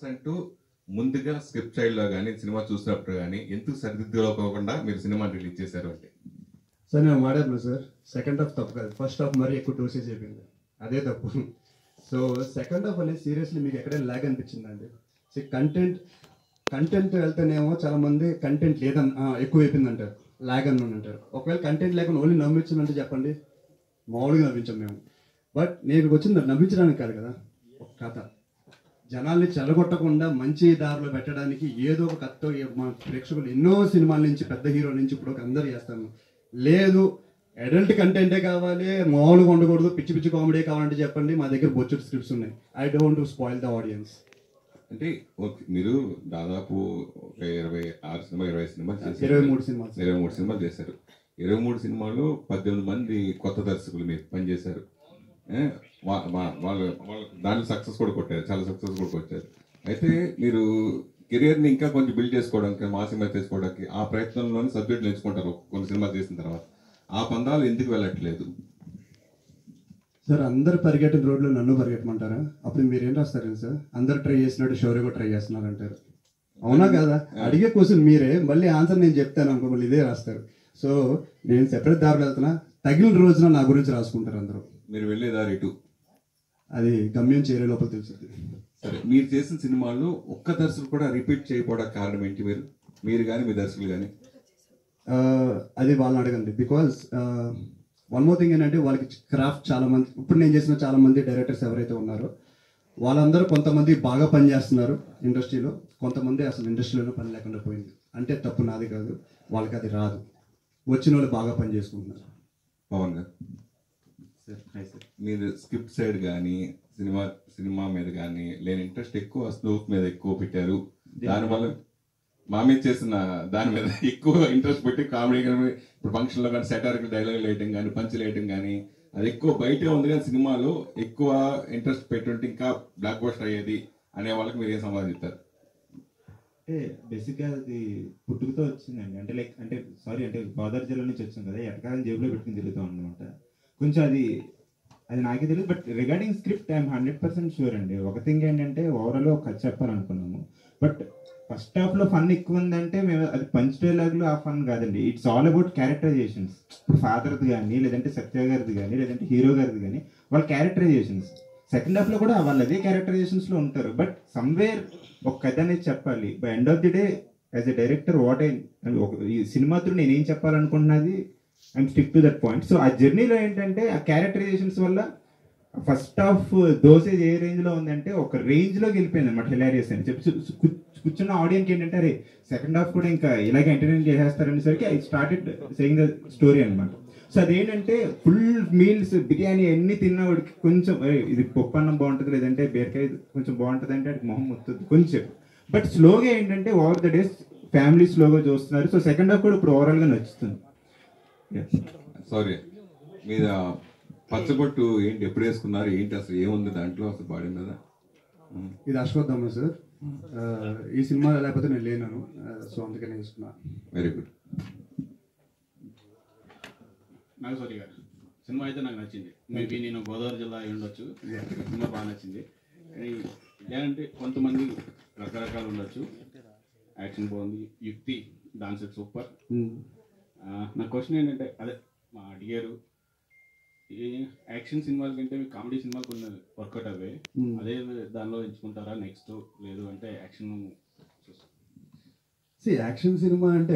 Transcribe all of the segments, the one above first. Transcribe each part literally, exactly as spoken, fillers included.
Percent ముందుగా script side లో కానీ సినిమా చూసినప్పుడు కానీ ఎందుకు సరిదిద్దుకోకుండా మీరు సినిమా రిలీజ్ చేశారు అంటే? సార్ నేను మాట్లాడను సార్, సెకండ్ హాఫ్ తప్పు కాదు, ఫస్ట్ హాఫ్ మరీ ఎక్కువ డోసేజ్ అయిపోయింది, అదే తప్పు. సో సెకండ్ హాఫ్ అనేది సీరియస్లీ మీకు ఎక్కడైనా ల్యాగ్ అనిపించిందండి? సో కంటెంట్ కంటెంట్ వెళ్తేనేమో చాలా మంది కంటెంట్ లేదని ఎక్కువ అయిపోయింది అంటారు, ల్యాగ్ అని అంటారు. ఒకవేళ కంటెంట్ లేకుండా ఓన్లీ నవ్వించిందంటే చెప్పండి, మామూలుగా నవ్వించాం మేము. బట్ నేను వచ్చింది నవ్వించడానికి కాదు కదా, ఒక కథ జనాల్ని చెడగొట్టకుండా మంచి దారిలో పెట్టడానికి ఏదో ఒక కథతో మా ప్రేక్షకులు ఎన్నో సినిమాల నుంచి పెద్ద హీరో నుంచి ఇప్పుడు ఒక అందరు చేస్తాను. లేదు అడల్ట్ కంటెంటే కావాలి, మామూలుగా ఉండకూడదు, పిచ్చి పిచ్చి కామెడీ కావాలంటే చెప్పండి, మా దగ్గర బొచ్చుడు స్క్రిప్ట్స్ ఉన్నాయి. I don't to spoil the audience. అంటే మీరు దాదాపు ఒక ఇరవై ఆరు సినిమా ఇరవై సినిమాలు చేశారు, ఇరవై మూడు సినిమాలు ఇరవై మూడు సినిమాలు చేశారు. ఇరవై మూడు సినిమాలు పద్దెనిమిది మంది కొత్త దర్శకులు మీరు పనిచేశారు. వాళ్ళు వాళ్ళు దాంట్లో సక్సెస్ కూడా కొట్టారు, చాలా సక్సెస్ కూడా కొట్టారు. అయితే మీరు కెరియర్ని ఇంకా కొంచెం బిల్డ్ చేసుకోవడానికి, మా సినిమా చేసుకోవడానికి ఆ ప్రయత్నంలోనే సబ్జెక్టులు ఎంచుకుంటారు కొన్ని సినిమా చేసిన తర్వాత. ఆ పందాలు ఎందుకు వెళ్ళట్లేదు సార్? అందరు పరిగెట్టిన రోడ్లో నన్ను పరిగెట్టమంటారా? అప్పుడు మీరు ఏం రాస్తారండి సార్? అందరు ట్రై చేసినట్టు శౌర్య కూడా ట్రై చేస్తున్నారు అంటారు, అవునా కదా? అడిగే క్వశ్చన్ మీరే, మళ్ళీ ఆన్సర్ నేను చెప్తాను అనుకో, మళ్ళీ ఇదే రాస్తారు. సో నేను సెపరేట్ దారిలో వెళ్తున్నా, తగిలిన రోజున నా గురించి రాసుకుంటారు అందరూ. మీరు వెళ్ళే దారి ఇటు, అది గమ్యం చేరే లోపల తెలుస్తుంది. సరే, మీరు చేసిన సినిమాలు ఒక్క దర్శకులు కూడా రిపీట్ చేయకపోవడానికి కారణం ఏంటి? మీరు మీరు కానీ మీ దర్శకులు కానీ? అది వాళ్ళని అడగండి. బికాజ్ వన్ మోర్ థింగ్ ఏంటంటే వాళ్ళకి క్రాఫ్ట్ చాలా మంది, ఇప్పుడు నేను చేసిన చాలా మంది డైరెక్టర్స్ ఎవరైతే ఉన్నారో వాళ్ళందరూ కొంతమంది బాగా పని చేస్తున్నారు ఇండస్ట్రీలో, కొంతమంది అసలు ఇండస్ట్రీలో పని లేకుండా పోయింది. అంటే తప్పు నాది కాదు, వాళ్ళకి అది రాదు, వచ్చిన వాళ్ళు బాగా పని చేసుకుంటున్నారు. పవన్ గారు సార్, హాయ్ సార్. మీరు స్క్రిప్ట్ సైడ్ కానీ సినిమా సినిమా మీద కానీ లేని ఇంట్రెస్ట్ ఎక్కువ స్నూప్ మీద ఎక్కువ పెట్టారు, దానివల్ల మా మీద చేసిన దాని మీద ఎక్కువ ఇంట్రెస్ట్ పెట్టి కామెడీ కానీ ఇప్పుడు ఫంక్షన్లో కానీ సెటారికల్ డైలాగ్ వేయటం కానీ పంచులు వేయటం కానీ అది ఎక్కువ బయటే ఉంది. కానీ సినిమాలో ఎక్కువ ఇంట్రెస్ట్ పెట్టుంటే ఇంకా బ్లాక్ బస్టర్ అయ్యేది అనే వాళ్ళకి మీరు ఏం సమాధానం చెప్తారు? అంటే బేసిక్గా అది పుట్టుకతో వచ్చిందండి. అంటే లైక్ అంటే సారీ అంటే గోదావరి జిల్లా నుంచి వచ్చింది కదా, ఎటకాలని జేబులో పెట్టుకుని తిరుగుతాం అనమాట. కొంచెం అది అది నాకే తెలియదు. But regarding script I'm hundred percent sure అండి. ఒక థింగ్ ఏంటంటే ఓవరాల్ ఒక కథ చెప్పాలనుకున్నాము, బట్ ఫస్ట్ హాఫ్ లో ఫన్ ఎక్కువ ఉందంటే మేము అది పంచ్ డైలాగులు ఆ ఫన్ కాదండి. It's all about characterizations. ఇప్పుడు ఫాదర్ది కానీ లేదంటే సత్య గారిది కానీ లేదంటే హీరో గారిది కానీ వాళ్ళ క్యారెక్టరైజేషన్స్. సెకండ్ హాఫ్ లో కూడా వాళ్ళు అదే క్యారెక్టరైజేషన్స్ లో ఉంటారు, బట్ సమ్వేర్ ఒక కథ అనేది చెప్పాలి. By end of the day as a director what I ఈ సినిమా త్రూ నేను ఏం చెప్పాలనుకుంటున్నది I'm stick to that point. So ఆ జర్నీలో ఏంటంటే ఆ క్యారెక్టరైజేషన్స్ వల్ల ఫస్ట్ హాఫ్ దోసేజ్ ఏ రేంజ్ లో ఉందంటే ఒక రేంజ్ లోకి వెళ్ళిపోయింది అనమాట, హిలారియస్ అని చెప్పి కూర్చున్న ఆడియన్స్ ఏంటంటే అరే సెకండ్ హాఫ్ కూడా ఇంకా ఇలాగే ఎంటర్టైన్ చేసేస్తారనేసరికి I started saying the story అనమాట. సో అదేంటంటే ఫుల్ మీల్స్ బిర్యానీ అన్ని తిన్నవాడికి కొంచెం ఇది పప్పు అన్నం బాగుంటుంది లేదంటే బీరకాయ కొంచెం బాగుంటుంది అంటే అది మొహం వస్తుంది కొంచెం, బట్ స్లోగా ఏంటంటే ఓవర్ ద డేస్ ఫ్యామిలీ స్లోగా చూస్తున్నారు. సో సెకండ్ హాఫ్ కూడా ఇప్పుడు ఓవరాల్ గా నచ్చుతుంది. సారీ, మీద పచ్చబొట్టు ఏంటి, ఎప్పుడు వేసుకున్నారు, ఏంటి అసలు ఏముంది దాంట్లో అసలు బాడీ మీద? ఇది అశ్వత్థామ సార్, ఈ సినిమా లేకపోతే నేను లేనాను, సో అందుకని వేసుకున్నా. Very good. నాగశౌర్య గారు సినిమా అయితే నాకు నచ్చింది. మేబీ నేను గోదావరి జిల్లా అయి ఉండొచ్చు, సినిమా బాగా నచ్చింది. ఏంటంటే కొంతమంది రకరకాలు ఉండొచ్చు, యాక్షన్ బాగుంది, యుక్తి డాన్స్ సూపర్. నా క్వశ్చన్ ఏంటంటే అదే మా అడిగారు, యాక్షన్ సినిమాల కంటే మీ కామెడీ సినిమాలు కొన్ని వర్కౌట్ అవ్వాయి, అదే దానిలో ఎంచుకుంటారా నెక్స్ట్, లేదు అంటే యాక్షన్? యాక్షన్ సినిమా అంటే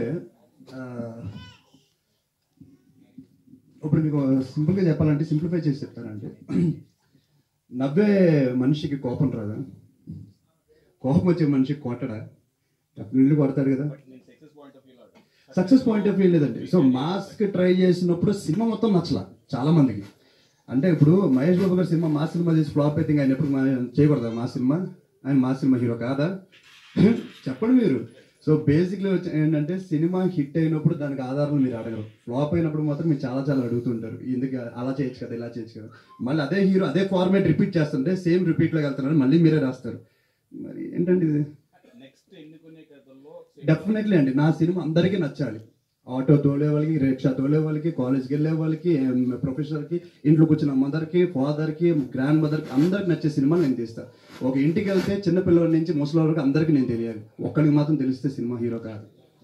ఇప్పుడు మీకు సింపుల్గా చెప్పాలంటే, సింప్లిఫై చేసి చెప్తానంటే, నవ్వే మనిషికి కోపం రాదా? కోపం వచ్చే మనిషికి కొట్టడా? డెఫినెట్లీ కొడతాడు కదా. సక్సెస్ పాయింట్ ఆఫ్ వ్యూ లేదండి. సో మాస్క్ ట్రై చేసినప్పుడు సినిమా మొత్తం నచ్చలా చాలా మందికి. అంటే ఇప్పుడు మహేష్ బాబు గారి సినిమా మా సినిమా చేసి ఫ్లాప్ అయితే ఆయన ఎప్పుడు చేయకూడదా? మా సినిమా ఆయన మా సినిమా హీరో కాదా? చెప్పండి మీరు. సో బేసిక్లీ వచ్చి ఏంటంటే సినిమా హిట్ అయినప్పుడు దానికి ఆధారాలు మీరు అడగరు, ఫ్లాప్ అయినప్పుడు మాత్రం మీరు చాలా చాలా అడుగుతుంటారు, ఎందుకు అలా చేయొచ్చు కదా ఇలా చేయొచ్చు కదా. మళ్ళీ అదే హీరో అదే ఫార్మేట్ రిపీట్ చేస్తుంటే సేమ్ రిపీట్లోకి వెళ్తున్నారు, మళ్ళీ మీరే రాస్తారు. మరి ఏంటంటే ఇది డెఫినెట్లీ అండి, నా సినిమా అందరికీ నచ్చాలి, ఆటో తోలే వాళ్ళకి, రిక్షా తోలే వాళ్ళకి, కాలేజ్కి వెళ్ళే వాళ్ళకి, ప్రొఫెసర్కి, ఇంట్లో కూర్చున్న మదర్కి, ఫాదర్కి, గ్రాండ్ మదర్కి అందరికి నచ్చే సినిమా నేను తీస్తాను. ఒక ఇంటికి వెళ్తే చిన్నపిల్లల నుంచి ముసలి వరకు అందరికీ నేను తెలియాలి. ఒక్కడికి మాత్రం తెలిస్తే సినిమా హీరో కాదు.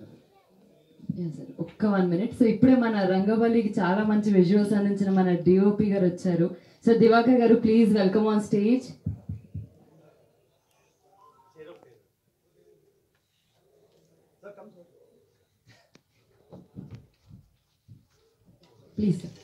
ఒక్క వన్ మినిట్. సో ఇప్పుడే మన రంగబలికి చాలా మంచి విజువల్స్ అందించిన మన డిఓపి గారు వచ్చారు. సో దివాకర్ గారు please welcome on stage. Please sir.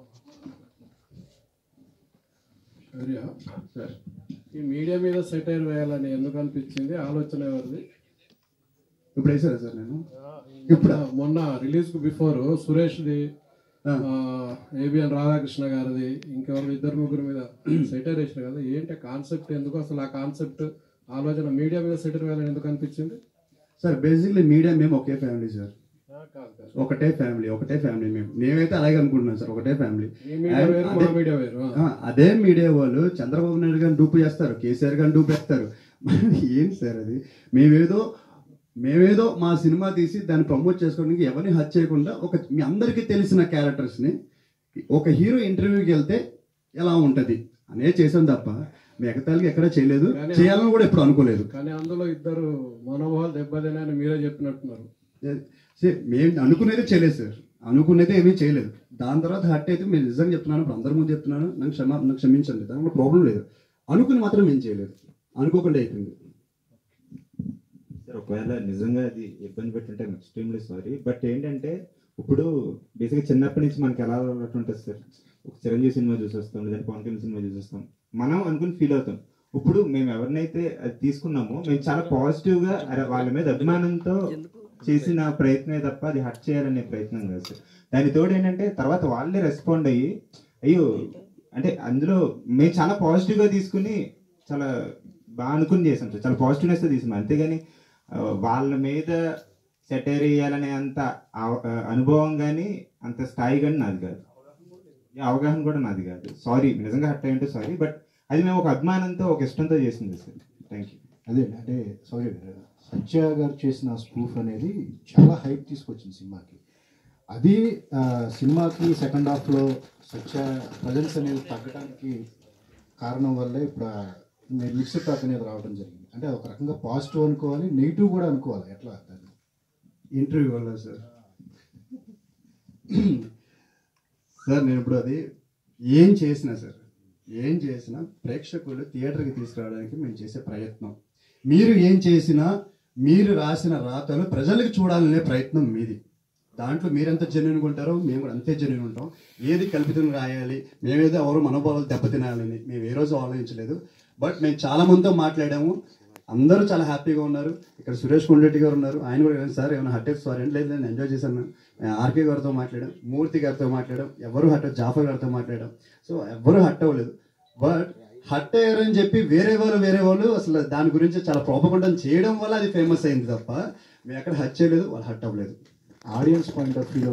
Shaurya sir, ఈ మీడియా మీద సెటైర్ వేయాలని ఎందుకు అనిపించింది? ఆలోచన ఎవరిది? ఇప్పుడు వేసారా సార్? నేను ఇప్పుడు మొన్న రిలీజ్ కు బిఫోర్ సురేష్ది, ఏబిఎన్ రాధాకృష్ణ గారిది, ఇంకెవరు ఇద్దరు ముగ్గురు మీద సెటైర్ వేసిన కదా. ఏంటి కాన్సెప్ట్? ఎందుకు అసలు ఆ కాన్సెప్ట్ ఆలోచన మీడియా మీద సెటైర్ వేయాలని ఎందుకు అనిపించింది? సార్ బేసిక్లీ మీడియా మేము ఒకే ఫ్యామిలీ సార్, ఒకటే ఫ్యామిలీ ఒకటే ఫ్యామిలీ మేము నేనైతే అలాగే అనుకుంటున్నాను సార్, ఒకటే ఫ్యామిలీ. అదే మీడియా వాళ్ళు చంద్రబాబు నాయుడు గారిని డూపు చేస్తారు, కేసీఆర్ గారిని డూపు చేస్తారు. ఏంటి సార్ అది? మేమేదో మేమేదో మా సినిమా తీసి దాన్ని ప్రమోట్ చేసుకోవడానికి ఎవరిని హత్య చేయకుండా ఒక మీ అందరికీ తెలిసిన క్యారెక్టర్స్ని ఒక హీరో ఇంటర్వ్యూకి వెళ్తే ఎలా ఉంటుంది అనే చేసాం తప్ప మిగతాలకి ఎక్కడ చేయలేదు, చేయాలని కూడా ఎప్పుడు అనుకోలేదు. కానీ అందులో ఇద్దరు మనోభావాలు దెబ్బతిన్నాయని మీరే చెప్పినట్టున్నారు. మేము అనుకునేదే చేయలేదు సార్, అనుకునేదే ఏమీ చేయలేదు. దాని తర్వాత హట్ అయితే మేము నిజంగా చెప్తున్నాను, ఇప్పుడు అందరి ముందు చెప్తున్నాను, నాకు క్షమా నాకు క్షమించండి, దానిలో ప్రాబ్లం లేదు. అనుకుని మాత్రం మేము చేయలేదు, అనుకోకుండా అయిపోయింది. సార్ ఒకవేళ నిజంగా అది ఇబ్బంది పెట్టుంటే ఎక్స్ట్రీమ్లీ సారీ. బట్ ఏంటంటే ఇప్పుడు బేసిక్గా చిన్నప్పటి నుంచి మనకి ఎలా అలవాటు ఉంటుంది సార్, ఒక చిరంజీవి సినిమా చూసేస్తాం, లేదంటే పవన్ కళ్యాణ్ సినిమా చూసేస్తాం, మనం అనుకుని ఫీల్ అవుతాం. ఇప్పుడు మేము ఎవరినైతే అది తీసుకున్నామో మేము చాలా పాజిటివ్గా వాళ్ళ మీద అభిమానంతో చేసిన ప్రయత్నమే తప్ప అది హట్ చేయాలనే ప్రయత్నం కాదు సార్. దాని తోడు ఏంటంటే తర్వాత వాళ్ళే రెస్పాండ్ అయ్యి అయ్యో అంటే అందులో మేము చాలా పాజిటివ్గా తీసుకుని చాలా బాగా అనుకుని చేసాం సార్, చాలా పాజిటివ్నెస్తో తీసుకున్నాం. అంతేగాని వాళ్ళ మీద సెటైర్ వేయాలనే అంత అనుభవం కానీ అంత స్థాయి కానీ నాది కాదు, అవగాహన కూడా నాది కాదు. సారీ, నిజంగా హట్ అయ్యంటే సారీ. బట్ అది మేము ఒక అభిమానంతో ఒక ఇష్టంతో చేసింది సార్. Thank you. అదే అంటే సారీ, సత్య గారు చేసిన స్పూఫ్ అనేది చాలా హైప్ తీసుకొచ్చింది సినిమాకి. అది సినిమాకి సెకండ్ హాఫ్లో సత్య ప్రజెన్స్ అనేది తగ్గడానికి కారణం వల్లే ఇప్పుడు మిక్స్డ్ టాక్ అనేది రావడం జరిగింది. అంటే ఒక రకంగా పాజిటివ్ అనుకోవాలి, నెగిటివ్ కూడా అనుకోవాలి. ఎట్లా దాన్ని ఇంటర్వ్యూ వల్ల సార్ సార్ నేను ఇప్పుడు అది ఏం చేసినా సార్ ఏం చేసినా ప్రేక్షకులు థియేటర్కి తీసుకురావడానికి మేము చేసే ప్రయత్నం. మీరు ఏం చేసినా మీరు రాసిన రాతలు ప్రజలకు చూడాలనే ప్రయత్నం మీది. దాంట్లో మీరెంత జెన్యున్గా ఉంటారో మేము కూడా అంతే జెన్యున్ ఉంటాం. ఏది కల్పితంగా రాయాలి, మేమేదో ఎవరు మనోభావాలు దెబ్బతినాలని మేము ఏ రోజు ఆలోచించలేదు. బట్ మేము చాలా మందితో మాట్లాడాము, అందరూ చాలా హ్యాపీగా ఉన్నారు. ఇక్కడ సురేష్ కొండరెడ్డి గారు ఉన్నారు, ఆయన కూడా సార్ ఏమైనా హట్ అయితే సారీ అంటే లేదు, నేను ఎంజాయ్ చేశాను. మేము ఆర్కే గారితో మాట్లాడాం, మూర్తి గారితో మాట్లాడాం, ఎవరు హట్ జాఫర్ గారితో మాట్లాడాం. సో ఎవరు హట్ అవ్వలేదు. బట్ హట్ అయ్యారని చెప్పి వేరే వాళ్ళు వేరే వాళ్ళు అసలు దాని గురించి చాలా ప్రాపగండా చేయడం వల్ల అది ఫేమస్ అయింది తప్ప మేము ఎక్కడ హట్ చేయలేదు, వాళ్ళు హట్ అవ్వలేదు. Audience point of view